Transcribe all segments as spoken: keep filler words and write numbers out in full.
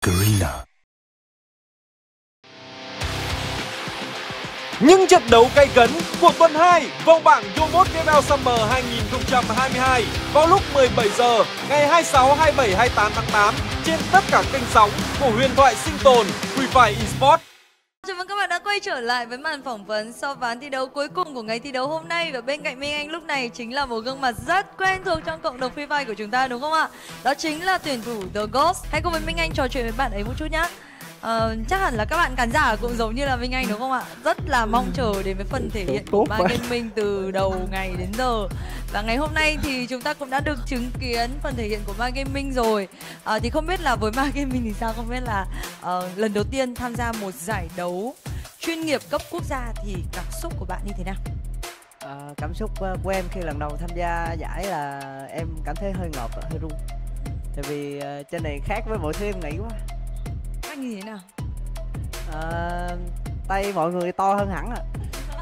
Garena. Những trận đấu gay cấn của tuần hai vòng bảng YOMOT Gamer Summer hai không hai hai vào lúc mười bảy giờ ngày hai mươi sáu, hai mươi bảy, hai mươi tám tháng tám trên tất cả kênh sóng của huyền thoại sinh tồn Free Fire Esports. Chào mừng các bạn đã quay trở lại với màn phỏng vấn sau ván thi đấu cuối cùng của ngày thi đấu hôm nay. Và bên cạnh Minh Anh lúc này chính là một gương mặt rất quen thuộc trong cộng đồng Free Fire của chúng ta, đúng không ạ? Đó chính là tuyển thủ The Ghost. Hãy cùng với Minh Anh trò chuyện với bạn ấy một chút nhé. Ờ, chắc hẳn là các bạn khán giả cũng giống như là Minh Anh đúng không ạ? Rất là mong chờ đến với phần thể hiện của MyGaming từ đầu ngày đến giờ. Và ngày hôm nay thì chúng ta cũng đã được chứng kiến phần thể hiện của MyGaming rồi. À, thì không biết là với MyGaming thì sao? Không biết là uh, lần đầu tiên tham gia một giải đấu chuyên nghiệp cấp quốc gia thì cảm xúc của bạn như thế nào? À, cảm xúc của em khi lần đầu tham gia giải là em cảm thấy hơi ngợp, hơi run. Tại vì uh, trên này khác với mọi thứ em nghĩ quá. Khác như thế nào? À, tay mọi người to hơn hẳn ạ.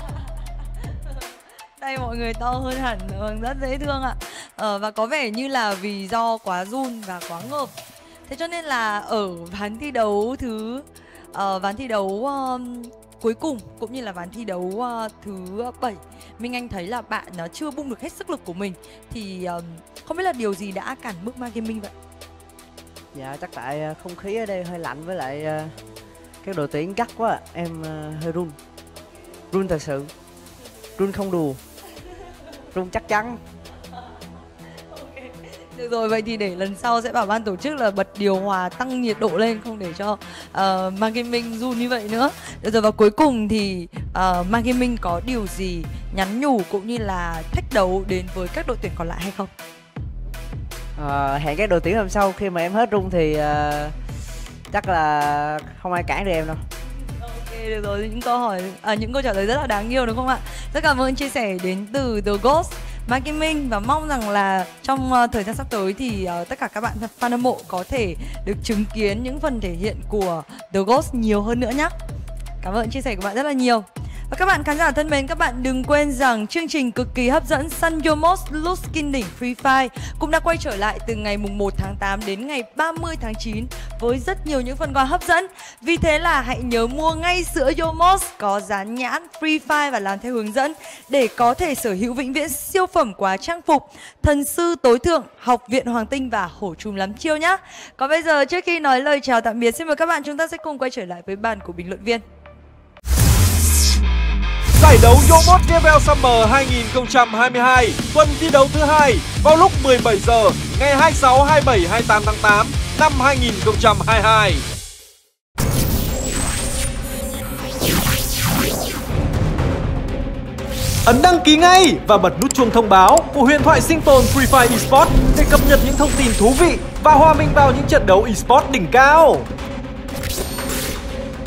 Tay mọi người to hơn hẳn, rất dễ thương ạ. Ờ, và có vẻ như là vì do quá run và quá ngợp, thế cho nên là ở ván thi đấu thứ uh, ván thi đấu uh, cuối cùng cũng như là ván thi đấu uh, thứ bảy, Minh Anh thấy là bạn uh, chưa bung được hết sức lực của mình. Thì uh, không biết là điều gì đã cản bước MyGaming vậy? Dạ chắc tại không khí ở đây hơi lạnh, với lại uh, các đội tuyển gắt quá, em uh, hơi run. Run thật sự, run không đùa, run chắc chắn. Okay. Được rồi, vậy thì để lần sau sẽ bảo ban tổ chức là bật điều hòa tăng nhiệt độ lên, không để cho uh, MyGaming run như vậy nữa. Được rồi, và cuối cùng thì uh, MyGaming có điều gì nhắn nhủ cũng như là thách đấu đến với các đội tuyển còn lại hay không? À, hẹn các đội tuyển hôm sau khi mà em hết run thì uh, chắc là không ai cản được em đâu. Ok, được rồi, những câu hỏi, à, những câu trả lời rất là đáng yêu đúng không ạ? Rất cảm ơn chia sẻ đến từ The Ghost, MyGaming, và mong rằng là trong uh, thời gian sắp tới thì uh, tất cả các bạn fan hâm mộ có thể được chứng kiến những phần thể hiện của The Ghost nhiều hơn nữa nhé. Cảm ơn chia sẻ của bạn rất là nhiều. Và các bạn khán giả thân mến, các bạn đừng quên rằng chương trình cực kỳ hấp dẫn Sun YOMOT Loot Skin đỉnh Free Fire cũng đã quay trở lại từ ngày mùng một tháng tám đến ngày ba mươi tháng chín với rất nhiều những phần quà hấp dẫn. Vì thế là hãy nhớ mua ngay sữa YOMOT có dán nhãn Free Fire và làm theo hướng dẫn để có thể sở hữu vĩnh viễn siêu phẩm quà trang phục Thần sư tối thượng, Học viện Hoàng tinh và Hổ trùm lắm chiêu nhá. Còn bây giờ trước khi nói lời chào tạm biệt, xin mời các bạn chúng ta sẽ cùng quay trở lại với bàn của bình luận viên. Giải đấu YOMOT Gamer Summer hai không hai hai tuần thi đấu thứ hai vào lúc mười bảy giờ ngày hai mươi sáu, hai mươi bảy, hai mươi tám tháng tám năm hai không hai hai. Ấn đăng ký ngay và bật nút chuông thông báo của huyền thoại sinh tồn Free Fire Esports để cập nhật những thông tin thú vị và hòa mình vào những trận đấu esports đỉnh cao.